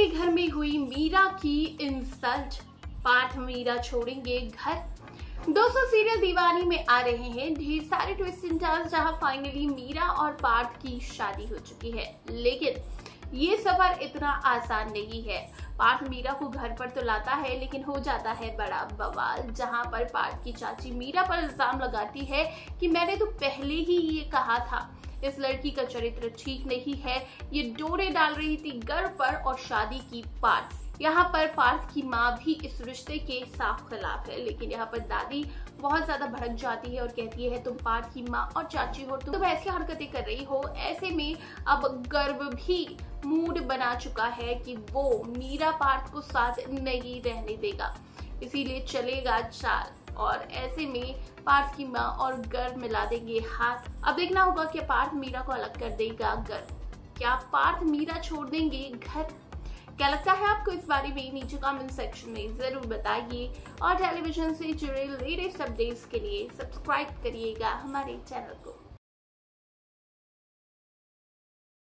के घर में हुई मीरा की इंसल्ट, पार्थ मीरा छोड़ेंगे घर। दोस्तों, सीरियल दीवानी में आ रहे हैं ढेर सारे ट्विस्ट एंड टर्न्स, जहां फाइनली मीरा और पार्थ की शादी हो चुकी है। लेकिन ये सफर इतना आसान नहीं है। पार्थ मीरा को घर पर तो लाता है, लेकिन हो जाता है बड़ा बवाल, जहां पर पार्थ की चाची मीरा पर इल्जाम लगाती है कि मैंने तो पहले ही ये कहा था, इस लड़की का चरित्र ठीक नहीं है। ये डोरे डाल रही थी घर पर और शादी की पार्थ। यहाँ पर पार्थ की माँ भी इस रिश्ते के साफ खिलाफ है, लेकिन यहाँ पर दादी बहुत ज्यादा भड़क जाती है और कहती है तुम पार्थ की माँ और चाची हो, तुम ऐसी हरकतें कर रही हो। ऐसे में अब गर्व भी मूड बना चुका है कि वो मीरा पार्थ को साथ नहीं रहने देगा, इसीलिए चलेगा चाल। और ऐसे में पार्थ की माँ और गर्व मिला देंगे हाथ। अब देखना होगा कि पार्थ मीरा को अलग कर देगा गर्व। क्या पार्थ मीरा छोड़ देंगे घर? क्या लगता है आपको इस बारे में? नीचे कमेंट सेक्शन में जरूर बताइए। और टेलीविजन से जुड़े लेटेस्ट अपडेट्स के लिए सब्सक्राइब करिएगा हमारे चैनल को।